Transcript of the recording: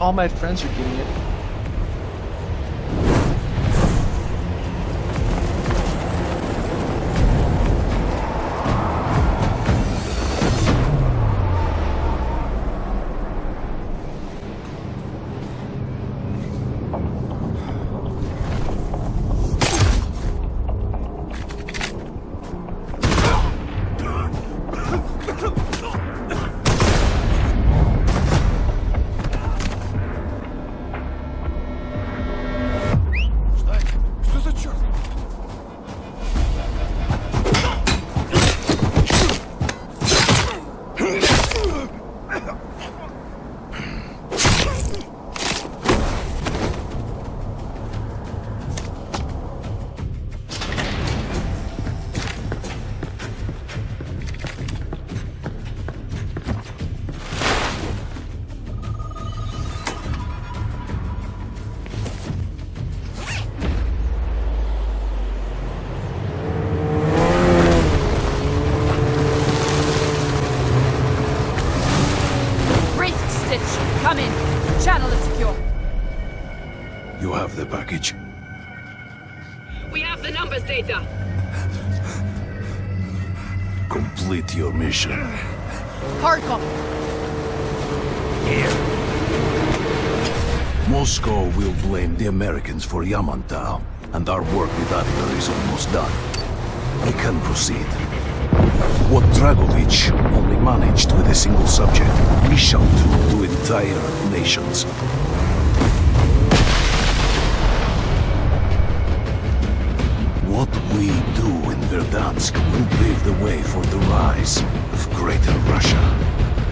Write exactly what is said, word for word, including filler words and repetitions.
all my friends are getting it. Complete your mission. Hard copy. Here. Moscow will blame the Americans for Yamantau, and our work with Adler is almost done. We can proceed. What Dragovich only managed with a single subject, we shall do to entire nations. What we do in Verdansk will pave the way for the rise of Greater Russia.